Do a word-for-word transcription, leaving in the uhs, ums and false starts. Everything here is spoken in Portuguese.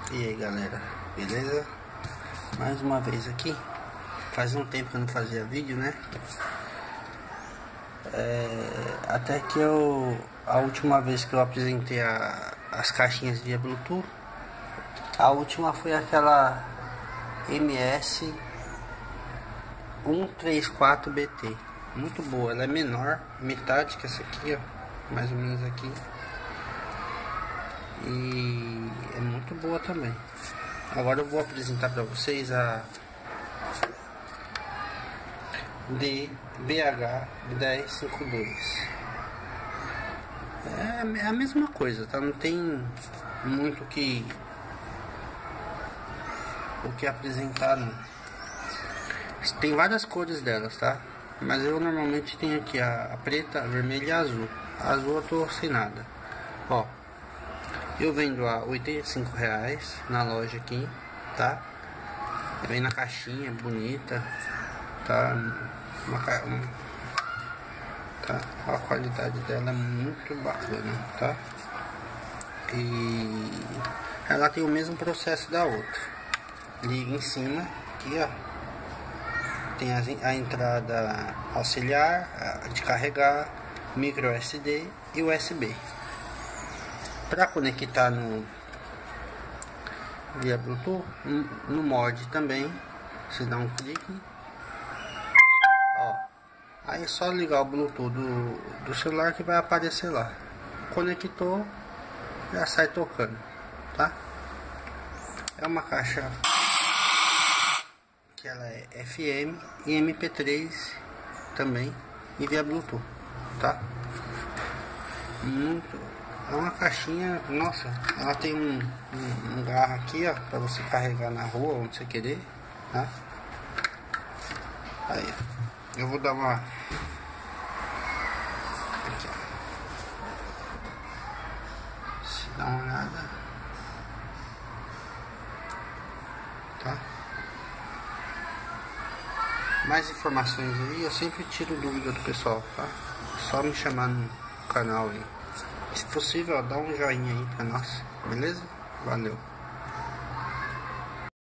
E aí galera, beleza? Mais uma vez aqui. Faz um tempo que eu não fazia vídeo, né? É, até que eu a última vez que eu apresentei a, as caixinhas via Bluetooth, a última foi aquela M S cento e trinta e quatro B T. Muito boa, ela é menor, metade que essa aqui, ó, mais ou menos aqui. E é muito boa também. Agora eu vou apresentar para vocês a D B H dez cinquenta e dois. É a mesma coisa, tá? Não tem muito que o que apresentar, não. Tem várias cores delas, tá? Mas eu normalmente tenho aqui a, a preta, a vermelha e a azul. A azul eu tô sem nada. Ó, eu vendo a oitenta e cinco reais na loja aqui, tá? Vem na caixinha, bonita, tá? Uma, uma, tá? A qualidade dela é muito bacana, tá? E ela tem o mesmo processo da outra. Liga em cima, aqui ó, tem a, a entrada auxiliar, a de carregar, micro U S B e U S B. Para conectar no via Bluetooth, no mod também, você dá um clique, ó, aí é só ligar o Bluetooth do, do celular que vai aparecer lá. Conectou, já sai tocando, tá? É uma caixa que ela é F M e M P três também e via Bluetooth, tá? Muito. É uma caixinha, nossa, ela tem um, um, um garro aqui, ó, pra você carregar na rua, onde você querer, tá? Aí, eu vou dar uma... Aqui, ó. Se dá uma olhada, tá? Mais informações aí, eu sempre tiro dúvida do pessoal, tá? É só me chamar no canal aí. Se possível, dá um joinha aí pra nós, beleza? Valeu!